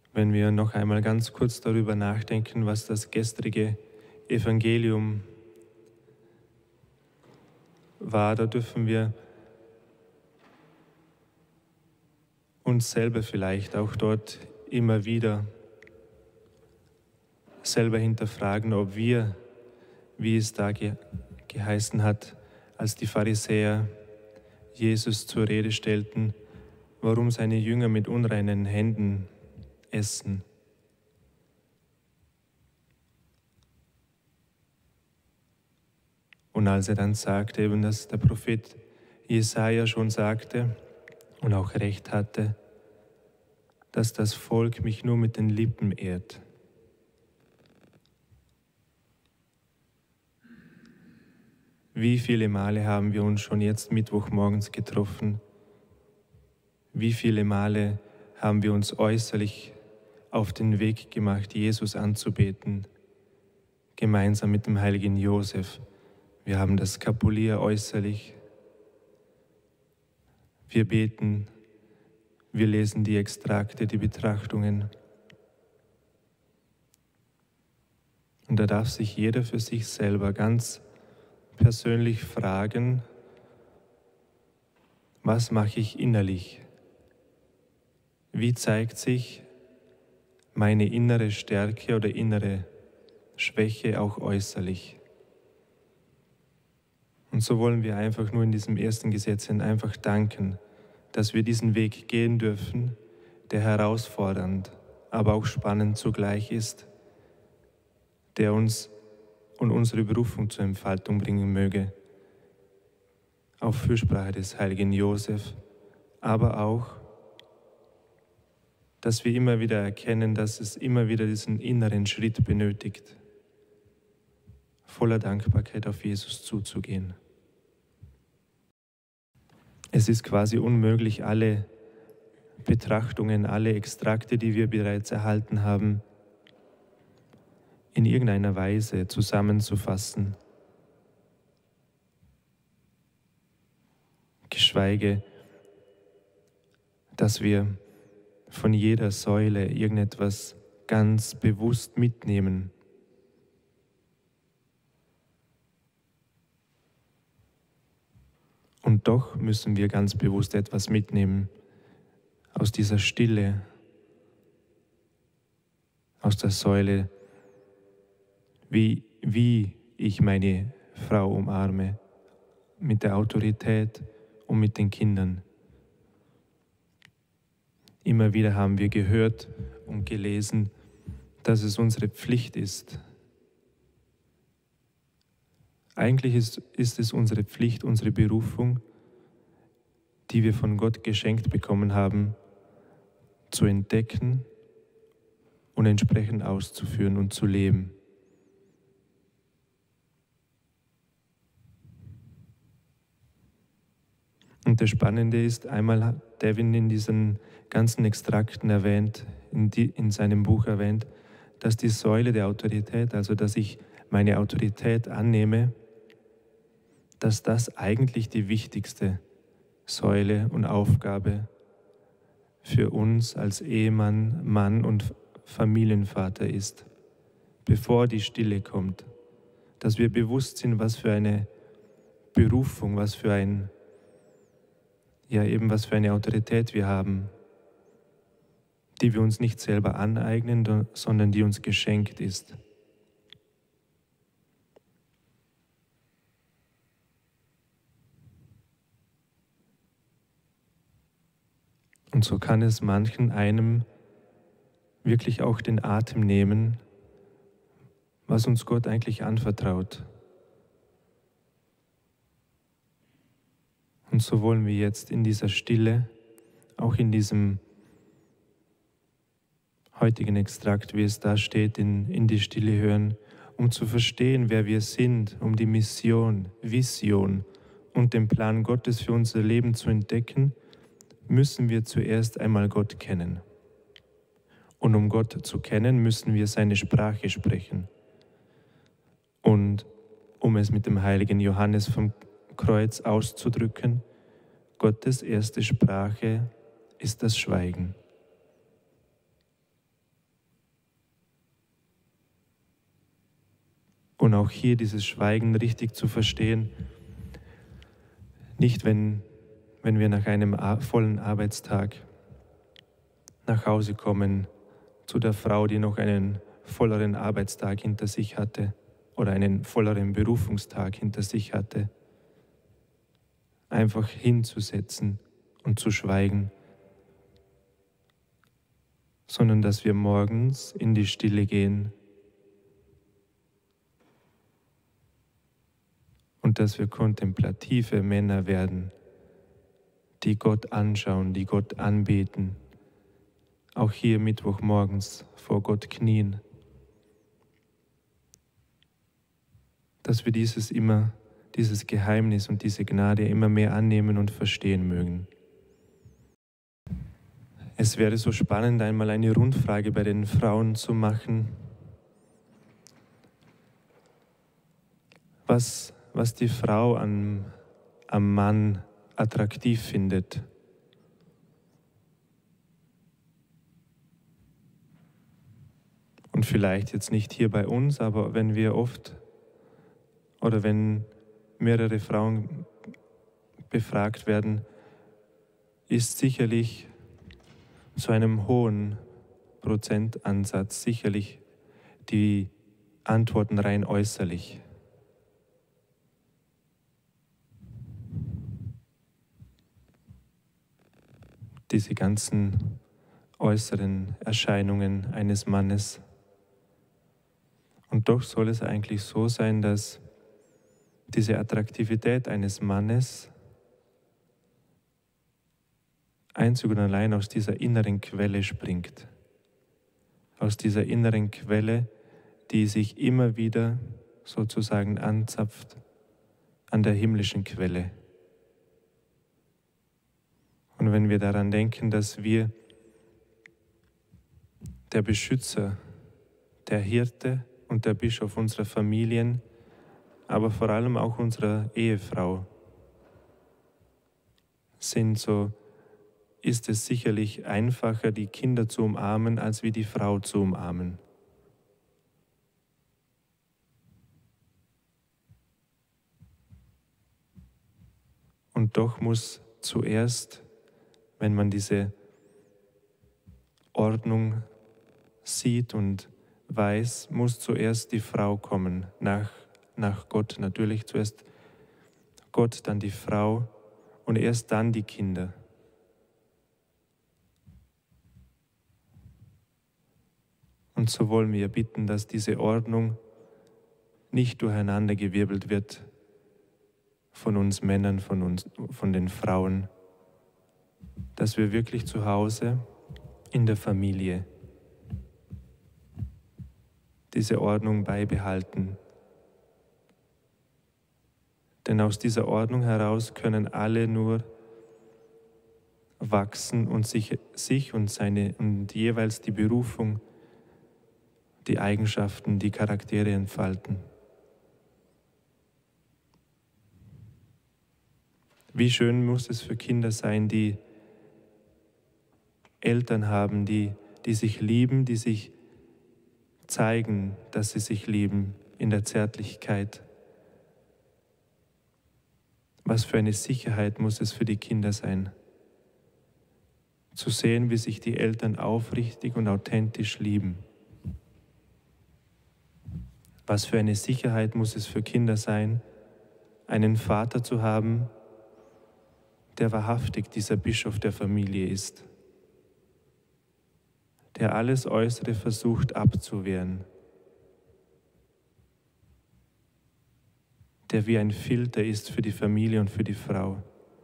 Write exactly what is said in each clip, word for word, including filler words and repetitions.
wenn wir noch einmal ganz kurz darüber nachdenken, was das gestrige Evangelium war, da dürfen wir uns selber vielleicht auch dort immer wieder selber hinterfragen, ob wir, wie es da ge geheißen hat, als die Pharisäer Jesus zur Rede stellten, warum seine Jünger mit unreinen Händen essen. Und als er dann sagte, eben, dass der Prophet Jesaja schon sagte und auch recht hatte, dass das Volk mich nur mit den Lippen ehrt. Wie viele Male haben wir uns schon jetzt Mittwochmorgens getroffen? Wie viele Male haben wir uns äußerlich auf den Weg gemacht, Jesus anzubeten, gemeinsam mit dem heiligen Josef? Wir haben das Skapulier äußerlich. Wir beten, wir lesen die Extrakte, die Betrachtungen. Und da darf sich jeder für sich selber ganz persönlich fragen, was mache ich innerlich? Wie zeigt sich meine innere Stärke oder innere Schwäche auch äußerlich? Und so wollen wir einfach nur in diesem ersten Gesetzchen einfach danken, dass wir diesen Weg gehen dürfen, der herausfordernd, aber auch spannend zugleich ist, der uns und unsere Berufung zur Entfaltung bringen möge. Auf Fürsprache des heiligen Josef, aber auch, dass wir immer wieder erkennen, dass es immer wieder diesen inneren Schritt benötigt, voller Dankbarkeit auf Jesus zuzugehen. Es ist quasi unmöglich, alle Betrachtungen, alle Extrakte, die wir bereits erhalten haben, in irgendeiner Weise zusammenzufassen. Geschweige, dass wir von jeder Säule irgendetwas ganz bewusst mitnehmen. Und doch müssen wir ganz bewusst etwas mitnehmen aus dieser Stille, aus der Säule, wie, wie ich meine Frau umarme, mit der Autorität und mit den Kindern. Immer wieder haben wir gehört und gelesen, dass es unsere Pflicht ist. Eigentlich ist, ist es unsere Pflicht, unsere Berufung, die wir von Gott geschenkt bekommen haben, zu entdecken und entsprechend auszuführen und zu leben. Und das Spannende ist, einmal hat Devin in diesen ganzen Extrakten erwähnt, in, die, in seinem Buch erwähnt, dass die Säule der Autorität, also dass ich meine Autorität annehme, dass das eigentlich die wichtigste Säule und Aufgabe für uns als Ehemann, Mann und Familienvater ist, bevor die Stille kommt, dass wir bewusst sind, was für eine Berufung, was für ein, ja eben was für eine Autorität wir haben, die wir uns nicht selber aneignen, sondern die uns geschenkt ist. Und so kann es manchen einem wirklich auch den Atem nehmen, was uns Gott eigentlich anvertraut. Und so wollen wir jetzt in dieser Stille, auch in diesem heutigen Extrakt, wie es da steht, in, in die Stille hören, um zu verstehen, wer wir sind, um die Mission, Vision und den Plan Gottes für unser Leben zu entdecken, müssen wir zuerst einmal Gott kennen. Und um Gott zu kennen, müssen wir seine Sprache sprechen. Und um es mit dem heiligen Johannes vom Kreuz auszudrücken, Gottes erste Sprache ist das Schweigen. Und auch hier dieses Schweigen richtig zu verstehen, nicht wenn, wenn wir nach einem vollen Arbeitstag nach Hause kommen, zu der Frau, die noch einen volleren Arbeitstag hinter sich hatte oder einen volleren Berufungstag hinter sich hatte, einfach hinzusetzen und zu schweigen, sondern dass wir morgens in die Stille gehen und dass wir kontemplative Männer werden, die Gott anschauen, die Gott anbeten, auch hier Mittwochmorgens vor Gott knien, dass wir dieses immer, dieses Geheimnis und diese Gnade immer mehr annehmen und verstehen mögen. Es wäre so spannend, einmal eine Rundfrage bei den Frauen zu machen, was, was die Frau am, am Mann attraktiv findet. Und vielleicht jetzt nicht hier bei uns, aber wenn wir oft oder wenn mehrere Frauen befragt werden, ist sicherlich zu einem hohen Prozentansatz sicherlich die Antworten rein äußerlich. Diese ganzen äußeren Erscheinungen eines Mannes. Und doch soll es eigentlich so sein, dass diese Attraktivität eines Mannes einzig und allein aus dieser inneren Quelle springt. Aus dieser inneren Quelle, die sich immer wieder sozusagen anzapft an der himmlischen Quelle. Und wenn wir daran denken, dass wir der Beschützer, der Hirte und der Bischof unserer Familien, aber vor allem auch unserer Ehefrau sind, so ist es sicherlich einfacher, die Kinder zu umarmen, als wie die Frau zu umarmen. Und doch muss zuerst, wenn man diese Ordnung sieht und weiß, muss zuerst die Frau kommen, nach, nach Gott natürlich. Zuerst Gott, dann die Frau und erst dann die Kinder. Und so wollen wir bitten, dass diese Ordnung nicht durcheinandergewirbelt wird von uns Männern, von uns, von den Frauen, dass wir wirklich zu Hause in der Familie diese Ordnung beibehalten. Denn aus dieser Ordnung heraus können alle nur wachsen und sich, sich und seine und jeweils die Berufung, die Eigenschaften, die Charaktere entfalten. Wie schön muss es für Kinder sein, die Eltern haben, die, die sich lieben, die sich zeigen, dass sie sich lieben in der Zärtlichkeit. Was für eine Sicherheit muss es für die Kinder sein, zu sehen, wie sich die Eltern aufrichtig und authentisch lieben. Was für eine Sicherheit muss es für Kinder sein, einen Vater zu haben, der wahrhaftig dieser Bischof der Familie ist, der alles Äußere versucht abzuwehren, der wie ein Filter ist für die Familie und für die Frau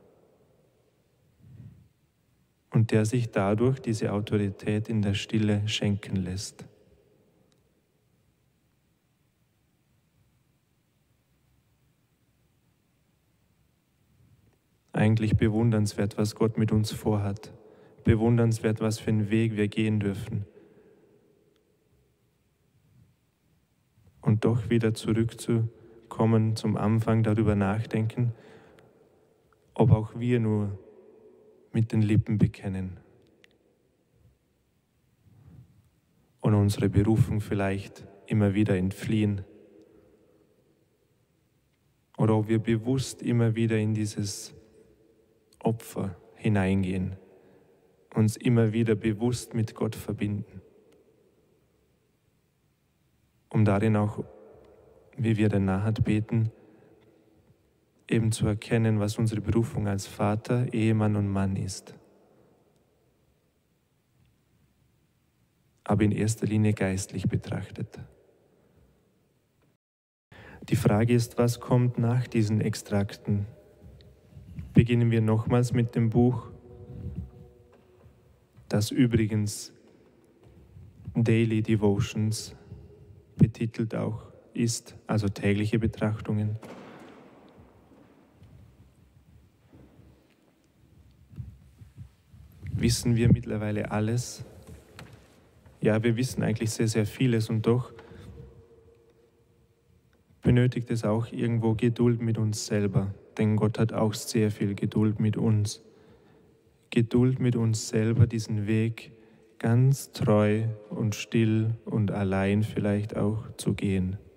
und der sich dadurch diese Autorität in der Stille schenken lässt. Eigentlich bewundernswert, was Gott mit uns vorhat. Bewundernswert, was für einen Weg wir gehen dürfen. Und doch wieder zurückzukommen zum Anfang, darüber nachdenken, ob auch wir nur mit den Lippen bekennen und unsere Berufung vielleicht immer wieder entfliehen oder ob wir bewusst immer wieder in dieses Opfer hineingehen, uns immer wieder bewusst mit Gott verbinden, um darin auch, wie wir den Nahat beten, eben zu erkennen, was unsere Berufung als Vater, Ehemann und Mann ist. Aber in erster Linie geistlich betrachtet. Die Frage ist, was kommt nach diesen Extrakten? Beginnen wir nochmals mit dem Buch, das übrigens Daily Devotions betitelt auch ist, also tägliche Betrachtungen. Wissen wir mittlerweile alles? Ja, wir wissen eigentlich sehr, sehr vieles und doch benötigt es auch irgendwo Geduld mit uns selber, denn Gott hat auch sehr viel Geduld mit uns. Geduld mit uns selber, diesen Weg ganz treu und still und allein vielleicht auch zu gehen.